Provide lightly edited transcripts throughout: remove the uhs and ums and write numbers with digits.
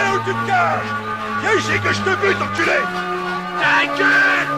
là où tu te caches! Viens ici que je te bute, enculé! Ta gueule!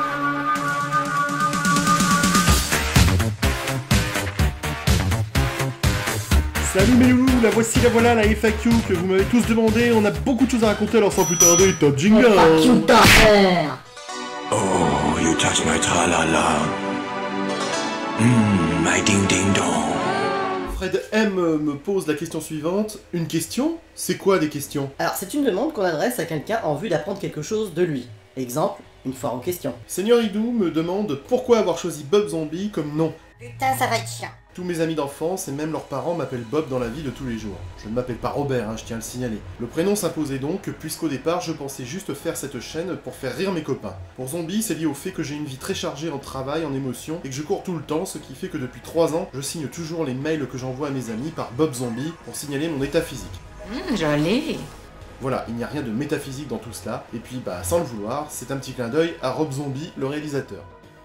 Salut mes loulous, la voici, la voilà, la FAQ que vous m'avez tous demandé. On a beaucoup de choses à raconter, alors sans plus tarder, top jingle. FAQ ta mère. Oh, you touch my tra-la-la. My ding-ding-dong. Fred M me pose la question suivante. Une question? C'est quoi des questions? Alors c'est une demande qu'on adresse à quelqu'un en vue d'apprendre quelque chose de lui. Exemple, une foire aux questions. Seigneur Idou me demande pourquoi avoir choisi Bob Zombie comme nom. Putain, ça va être chiant. Tous mes amis d'enfance et même leurs parents m'appellent Bob dans la vie de tous les jours. Je ne m'appelle pas Robert, je tiens à le signaler. Le prénom s'imposait donc, puisqu'au départ je pensais juste faire cette chaîne pour faire rire mes copains. Pour Zombie, c'est lié au fait que j'ai une vie très chargée en travail, en émotions, et que je cours tout le temps, ce qui fait que depuis 3 ans, je signe toujours les mails que j'envoie à mes amis par Bob Zombie pour signaler mon état physique. Joli. Voilà, il n'y a rien de métaphysique dans tout cela, et puis sans le vouloir, c'est un petit clin d'œil à Rob Zombie, le réalisateur.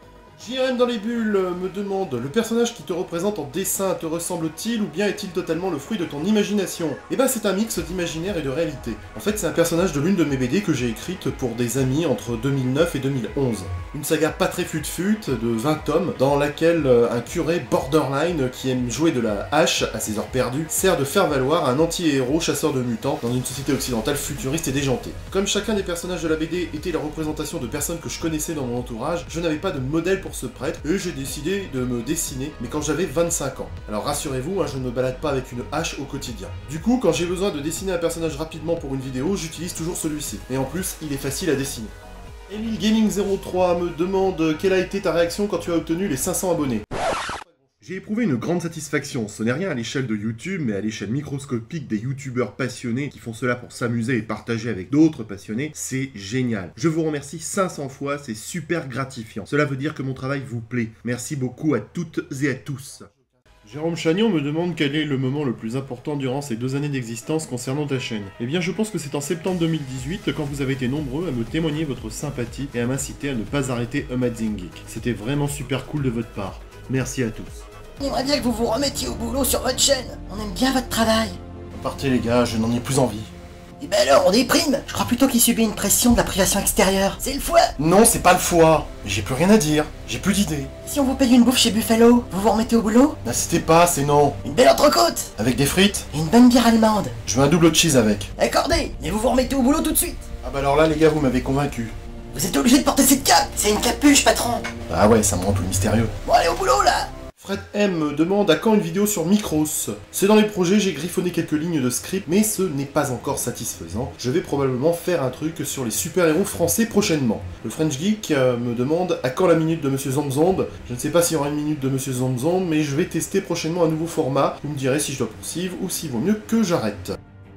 JRM dans les bulles me demande, le personnage qui te représente en dessin te ressemble-t-il ou bien est-il totalement le fruit de ton imagination? Eh ben c'est un mix d'imaginaire et de réalité. En fait c'est un personnage de l'une de mes BD que j'ai écrite pour des amis entre 2009 et 2011. Une saga pas très fut-fut de 20 tomes dans laquelle un curé borderline qui aime jouer de la hache à ses heures perdues sert de faire valoir un anti-héros chasseur de mutants dans une société occidentale futuriste et déjantée. Comme chacun des personnages de la BD était la représentation de personnes que je connaissais dans mon entourage, je n'avais pas de modèle pour ce prêtre et j'ai décidé de me dessiner, mais quand j'avais 25 ans. Alors rassurez-vous, je ne me balade pas avec une hache au quotidien. Du coup, quand j'ai besoin de dessiner un personnage rapidement pour une vidéo, j'utilise toujours celui-ci. Et en plus, il est facile à dessiner. Emile Gaming 03 me demande quelle a été ta réaction quand tu as obtenu les 500 abonnés. J'ai éprouvé une grande satisfaction, ce n'est rien à l'échelle de YouTube, mais à l'échelle microscopique des youtubeurs passionnés qui font cela pour s'amuser et partager avec d'autres passionnés, c'est génial. Je vous remercie 500 fois, c'est super gratifiant. Cela veut dire que mon travail vous plaît. Merci beaucoup à toutes et à tous. Jérôme Chagnon me demande quel est le moment le plus important durant ces 2 années d'existence concernant ta chaîne. Eh bien je pense que c'est en septembre 2018 quand vous avez été nombreux à me témoigner votre sympathie et à m'inciter à ne pas arrêter Amazing Geek. C'était vraiment super cool de votre part. Merci à tous. On aimerait bien que vous vous remettiez au boulot sur votre chaîne. On aime bien votre travail. Partez les gars, je n'en ai plus envie. Et ben alors, on déprime. Je crois plutôt qu'il subit une pression de la privation extérieure. C'est le foie. Non, c'est pas le foie. J'ai plus rien à dire. J'ai plus d'idées. Si on vous paye une bouffe chez Buffalo, vous vous remettez au boulot? N'insistez pas, c'est non. Une belle entrecôte. Avec des frites? Et une bonne bière allemande. Je veux un double cheese avec. Accordé. Mais vous vous remettez au boulot tout de suite. Ah bah alors là les gars, vous m'avez convaincu. Vous êtes obligé de porter cette cape. C'est une capuche, patron. Ah ouais, ça me rend tout mystérieux. Bon, allez au boulot, là. Fred M me demande à quand une vidéo sur Micros. C'est dans les projets, j'ai griffonné quelques lignes de script, mais ce n'est pas encore satisfaisant. Je vais probablement faire un truc sur les super-héros français prochainement. Le French Geek me demande à quand la minute de Monsieur Zomzomb. Je ne sais pas s'il y aura une minute de Monsieur Zomzomb, mais je vais tester prochainement un nouveau format. Vous me direz si je dois poursuivre ou s'il vaut mieux que j'arrête.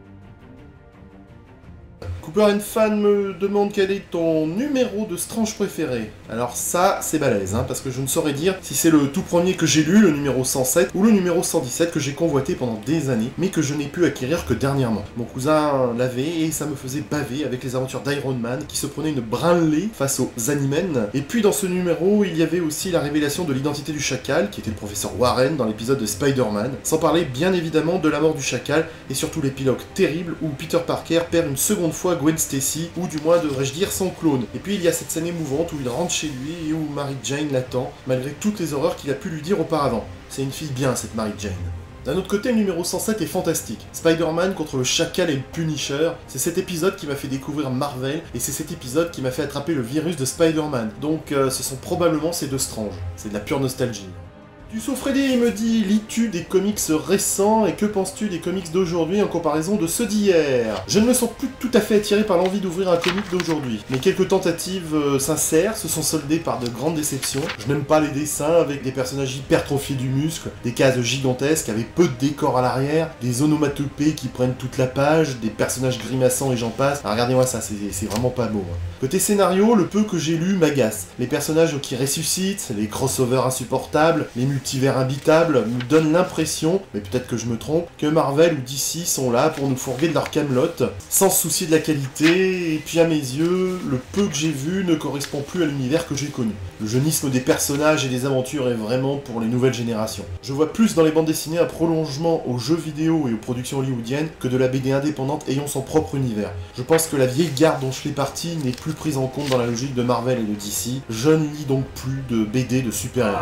Cooper Fan me demande quel est ton numéro de Strange préféré. Alors ça, c'est balèze, parce que je ne saurais dire si c'est le tout premier que j'ai lu, le numéro 107, ou le numéro 117 que j'ai convoité pendant des années, mais que je n'ai pu acquérir que dernièrement. Mon cousin l'avait et ça me faisait baver avec les aventures d'Iron Man, qui se prenait une branlée face aux Animen. Et puis dans ce numéro, il y avait aussi la révélation de l'identité du chacal, qui était le professeur Warren dans l'épisode de Spider-Man, sans parler bien évidemment de la mort du chacal, et surtout l'épilogue terrible où Peter Parker perd une seconde fois Gwen Stacy, ou du moins devrais-je dire son clone. Et puis il y a cette scène émouvante où il rentre chez lui et où Mary Jane l'attend, malgré toutes les horreurs qu'il a pu lui dire auparavant. C'est une fille bien cette Mary Jane. D'un autre côté, le numéro 107 est fantastique. Spider-Man contre le Chacal et le Punisher, c'est cet épisode qui m'a fait découvrir Marvel, et c'est cet épisode qui m'a fait attraper le virus de Spider-Man. Donc ce sont probablement ces deux Strange. C'est de la pure nostalgie. Tusso Freddy me dit, lis-tu des comics récents et que penses-tu des comics d'aujourd'hui en comparaison de ceux d'hier? Je ne me sens plus tout à fait attiré par l'envie d'ouvrir un comic d'aujourd'hui, mais quelques tentatives sincères se sont soldées par de grandes déceptions. Je n'aime pas les dessins avec des personnages hypertrophiés du muscle, des cases gigantesques avec peu de décors à l'arrière, des onomatopées qui prennent toute la page, des personnages grimaçants et j'en passe. Ah, regardez-moi ça, c'est vraiment pas beau. Côté scénario, le peu que j'ai lu m'agace. Les personnages qui ressuscitent, les crossovers insupportables, les mutants multivers habitable me donne l'impression, mais peut-être que je me trompe, que Marvel ou DC sont là pour nous fourguer de leur camelote, sans se soucier de la qualité, et puis à mes yeux, le peu que j'ai vu ne correspond plus à l'univers que j'ai connu. Le jeunisme des personnages et des aventures est vraiment pour les nouvelles générations. Je vois plus dans les bandes dessinées un prolongement aux jeux vidéo et aux productions hollywoodiennes que de la BD indépendante ayant son propre univers. Je pense que la vieille garde dont je fais partie n'est plus prise en compte dans la logique de Marvel et de DC. Je ne lis donc plus de BD de super-héros.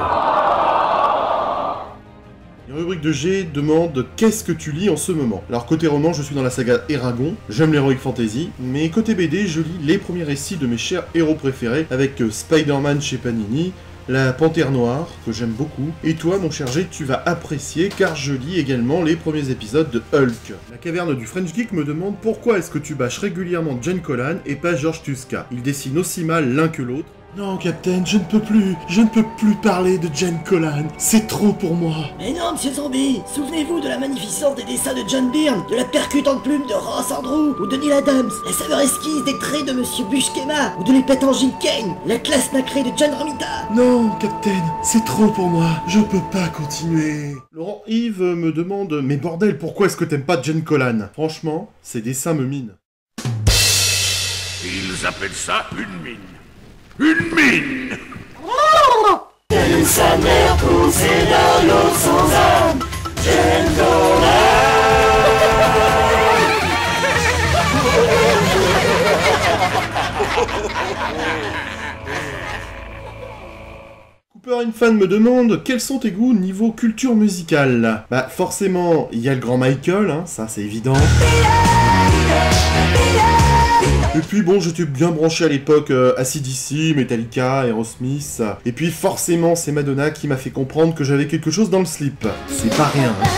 La rubrique de G demande « Qu'est-ce que tu lis en ce moment ?» Alors côté roman, je suis dans la saga Eragon, j'aime l'heroic fantasy, mais côté BD, je lis les premiers récits de mes chers héros préférés avec Spider-Man chez Panini, la Panthère Noire, que j'aime beaucoup, et toi mon cher G, tu vas apprécier car je lis également les premiers épisodes de Hulk. La caverne du French Geek me demande pourquoi est-ce que tu bâches régulièrement Jen Collan et pas George Tuska. Ils dessinent aussi mal l'un que l'autre. Non, Captain, je ne peux plus parler de Jen Collan, c'est trop pour moi. Mais non, monsieur Zombie, souvenez-vous de la magnificence des dessins de John Byrne, de la percutante plume de Ross Andrew, ou de Neil Adams, la saveur esquisse des traits de monsieur Buscema, ou de l'épée Angine Kane, la classe nacrée de John Romita. Non, Captain, c'est trop pour moi, je peux pas continuer. Laurent Yves me demande, mais bordel, pourquoi est-ce que t'aimes pas Jen Collan? Franchement, ces dessins me minent. Ils appellent ça une mine. Une mine! Sa mère poussée dans l'eau sans âme, Jen Cooper Infan me demande quels sont tes goûts niveau culture musicale. Bah forcément, il y a le grand Michael, hein, ça c'est évident. Et puis bon, j'étais bien branché à l'époque AC/DC, Metallica, Aerosmith. Et puis forcément, c'est Madonna qui m'a fait comprendre que j'avais quelque chose dans le slip. C'est pas rien. Hein.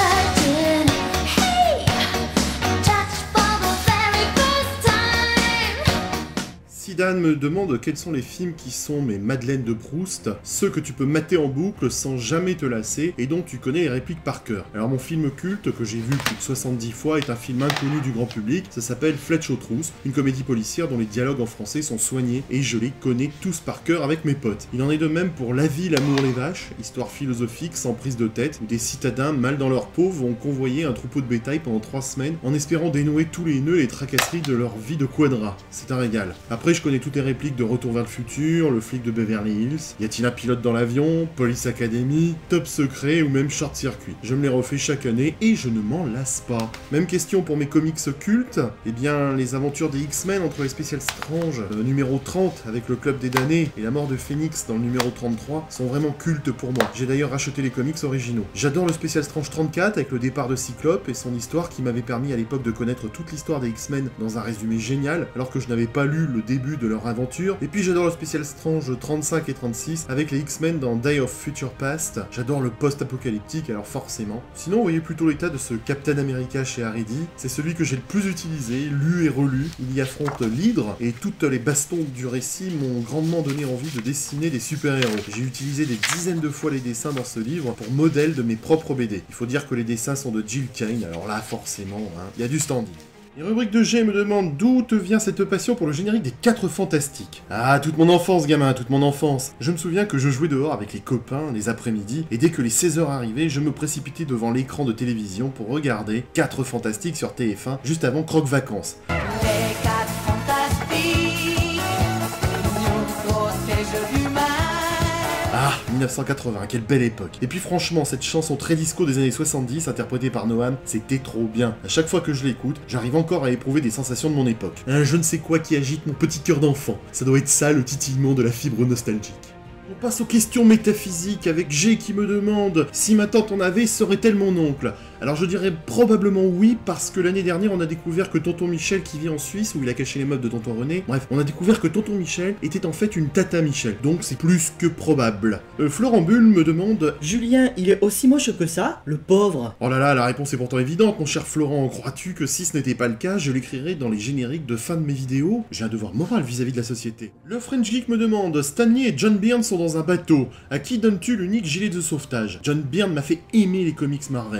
Dan me demande quels sont les films qui sont mes Madeleines de Proust, ceux que tu peux mater en boucle sans jamais te lasser et dont tu connais les répliques par cœur. Alors mon film culte que j'ai vu plus de 70 fois est un film inconnu du grand public, ça s'appelle Flèche aux trousses, une comédie policière dont les dialogues en français sont soignés et je les connais tous par cœur avec mes potes. Il en est de même pour La vie, l'amour, les vaches, histoire philosophique sans prise de tête où des citadins mal dans leur peau vont convoyer un troupeau de bétail pendant 3 semaines en espérant dénouer tous les nœuds et les tracasseries de leur vie de quadra. C'est un régal. Après je connais toutes les répliques de Retour vers le futur, Le flic de Beverly Hills, Y a-t-il un pilote dans l'avion, Police Academy, Top secret ou même Short Circuit. Je me les refais chaque année et je ne m'en lasse pas. Même question pour mes comics cultes, eh bien les aventures des X-Men entre les Special Strange numéro 30 avec le Club des damnés et la mort de Phoenix dans le numéro 33 sont vraiment cultes pour moi. J'ai d'ailleurs racheté les comics originaux. J'adore le Special Strange 34 avec le départ de Cyclope et son histoire qui m'avait permis à l'époque de connaître toute l'histoire des X-Men dans un résumé génial alors que je n'avais pas lu le début de leur aventure. Et puis j'adore le Special Strange 35 et 36 avec les X-Men dans Day of Future Past. J'adore le post-apocalyptique alors forcément. Sinon vous voyez plutôt l'état de ce Captain America chez Haridi. C'est celui que j'ai le plus utilisé, lu et relu. Il y affronte l'hydre et toutes les bastons du récit m'ont grandement donné envie de dessiner des super-héros. J'ai utilisé des dizaines de fois les dessins dans ce livre pour modèle de mes propres BD. Il faut dire que les dessins sont de Jill Kane, alors là forcément, il y a du standing. Les rubriques de G me demandent d'où te vient cette passion pour le générique des 4 Fantastiques. Ah, toute mon enfance, gamin, toute mon enfance. Je me souviens que je jouais dehors avec les copains les après-midi, et dès que les 16h arrivaient, je me précipitais devant l'écran de télévision pour regarder 4 Fantastiques sur TF1, juste avant Croque-Vacances. Les 4 fantastiques nous protègent du mal. Ah, 1980, quelle belle époque. Et puis franchement, cette chanson très disco des années 70, interprétée par Noam, c'était trop bien. À chaque fois que je l'écoute, j'arrive encore à éprouver des sensations de mon époque. Un je ne sais quoi qui agite mon petit cœur d'enfant. Ça doit être ça, le titillement de la fibre nostalgique. On passe aux questions métaphysiques avec G qui me demande si ma tante en avait, serait-elle mon oncle? Alors je dirais probablement oui, parce que l'année dernière on a découvert que tonton Michel qui vit en Suisse, où il a caché les meubles de tonton René, bref, on a découvert que tonton Michel était en fait une tata Michel, donc c'est plus que probable. Florent Bull me demande... Julien, il est aussi moche que ça, le pauvre? Oh là là, la réponse est pourtant évidente, mon cher Florent, crois-tu que si ce n'était pas le cas, je l'écrirais dans les génériques de fin de mes vidéos? J'ai un devoir moral vis-à-vis de la société. Le French Geek me demande, Stanley et John Byrne sont dans un bateau, à qui donnes-tu l'unique gilet de sauvetage? John Byrne m'a fait aimer les comics Marvel. En découvrant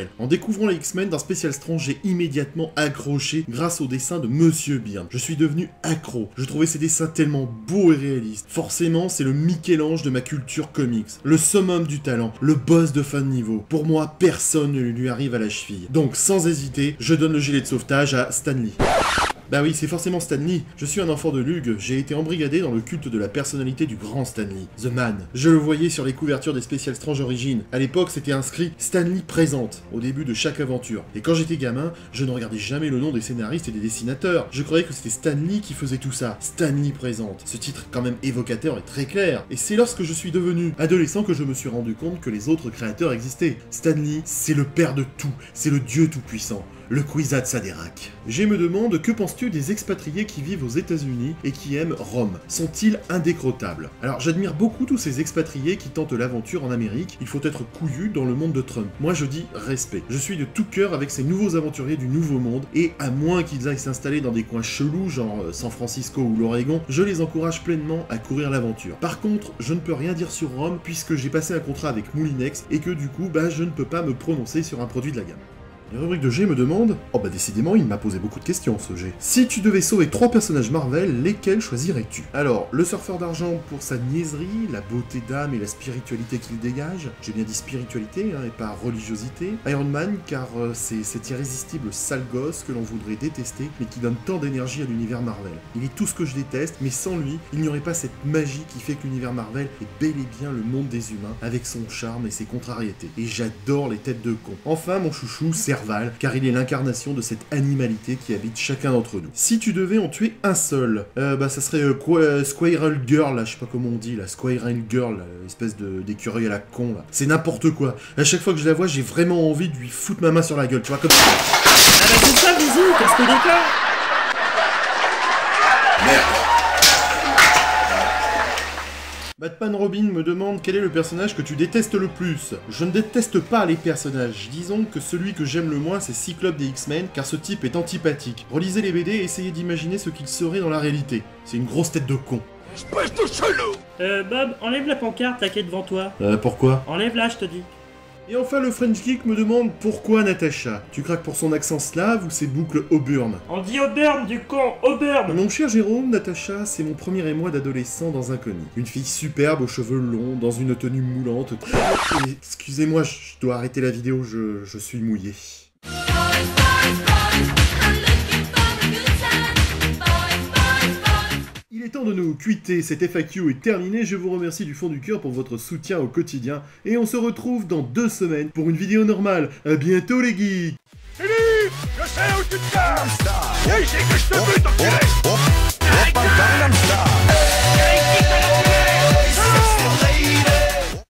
découvrant les X-Men dans Special Strong, j'ai immédiatement accroché grâce au dessin de Monsieur Byrne. Je suis devenu accro. Je trouvais ces dessins tellement beaux et réalistes. Forcément, c'est le Michel-Ange de ma culture comics. Le summum du talent, le boss de fin de niveau. Pour moi, personne ne lui arrive à la cheville. Donc, sans hésiter, je donne le gilet de sauvetage à Stan Lee. Bah oui, c'est forcément Stan Lee. Je suis un enfant de Lug, j'ai été embrigadé dans le culte de la personnalité du grand Stan Lee, The Man. Je le voyais sur les couvertures des Special Strange Origins. À l'époque, c'était inscrit Stan Lee présente, au début de chaque aventure. Et quand j'étais gamin, je ne regardais jamais le nom des scénaristes et des dessinateurs. Je croyais que c'était Stan Lee qui faisait tout ça. Stan Lee présente. Ce titre quand même évocateur et très clair. Et c'est lorsque je suis devenu adolescent que je me suis rendu compte que les autres créateurs existaient. Stan Lee, c'est le père de tout. C'est le dieu tout-puissant. Le Kwisatz Haderach. Je me demande, que penses-tu des expatriés qui vivent aux États-Unis et qui aiment Rome? Sont-ils indécrottables? Alors j'admire beaucoup tous ces expatriés qui tentent l'aventure en Amérique. Il faut être couillu dans le monde de Trump. Moi je dis respect. Je suis de tout cœur avec ces nouveaux aventuriers du Nouveau Monde et à moins qu'ils aillent s'installer dans des coins chelous genre San Francisco ou l'Oregon, je les encourage pleinement à courir l'aventure. Par contre, je ne peux rien dire sur Rome puisque j'ai passé un contrat avec Moulinex et que du coup, je ne peux pas me prononcer sur un produit de la gamme. La rubrique de G me demande... Oh bah décidément, il m'a posé beaucoup de questions ce G. Si tu devais sauver 3 personnages Marvel, lesquels choisirais-tu? Alors, le surfeur d'argent pour sa niaiserie, la beauté d'âme et la spiritualité qu'il dégage. J'ai bien dit spiritualité, et pas religiosité. Iron Man, car c'est cet irrésistible sale gosse que l'on voudrait détester, mais qui donne tant d'énergie à l'univers Marvel. Il est tout ce que je déteste, mais sans lui, il n'y aurait pas cette magie qui fait que l'univers Marvel est bel et bien le monde des humains, avec son charme et ses contrariétés. Et j'adore les têtes de con. Enfin, mon chouchou, Serval, car il est l'incarnation de cette animalité qui habite chacun d'entre nous. Si tu devais en tuer un seul, ça serait Squirrel Girl, là, je sais pas comment on dit, la Squirrel Girl, là, espèce d'écureuil à la con, là. C'est n'importe quoi. À chaque fois que je la vois, j'ai vraiment envie de lui foutre ma main sur la gueule, tu vois, comme ça. Ah bah c'est ça, bisous, casse-toi des cas. Merde. Batman Robin me demande quel est le personnage que tu détestes le plus. Je ne déteste pas les personnages, disons que celui que j'aime le moins c'est Cyclope des X-Men, car ce type est antipathique. Relisez les BD et essayez d'imaginer ce qu'il serait dans la réalité. C'est une grosse tête de con. Espèce de chelou! Bob, enlève la pancarte là qui est devant toi. Pourquoi? Enlève-la, je te dis. Et enfin le French Geek me demande pourquoi Natacha. Tu craques pour son accent slave ou ses boucles Auburn? On dit Auburn, du con, Auburn. Mon cher Jérôme, Natacha, c'est mon premier émoi d'adolescent dans Inconnu. Une fille superbe aux cheveux longs, dans une tenue moulante. Et, excusez-moi, je dois arrêter la vidéo, je suis mouillé. Il est temps de nous quitter, cette FAQ est terminée, je vous remercie du fond du cœur pour votre soutien au quotidien, et on se retrouve dans 2 semaines pour une vidéo normale. À bientôt les geeks! Philippe! Je sais où tu te caches! Viens ici que je te bute, enculé!